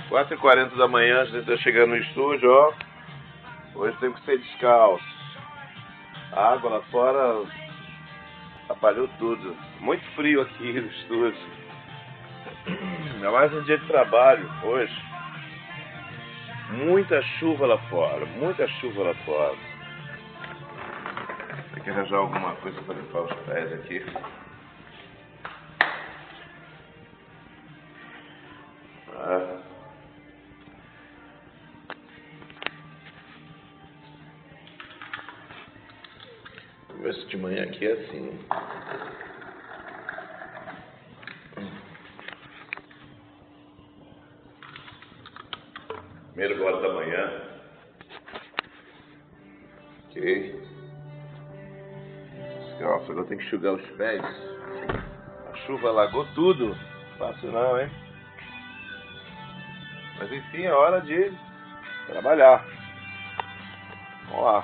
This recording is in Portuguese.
4h40 da manhã, a gente tá chegando no estúdio, ó. Hoje tem que ser descalço. A água lá fora atrapalhou tudo. Muito frio aqui no estúdio. Ainda mais um dia de trabalho hoje. Muita chuva lá fora, muita chuva lá fora. Tem que arranjar alguma coisa para limpar os pés aqui. Começo de manhã aqui é assim. Primeira hora da manhã. Ok. Descalço, agora tem que enxugar os pés. A chuva alagou tudo. Fácil não, hein? Mas enfim, é hora de trabalhar. Vamos lá.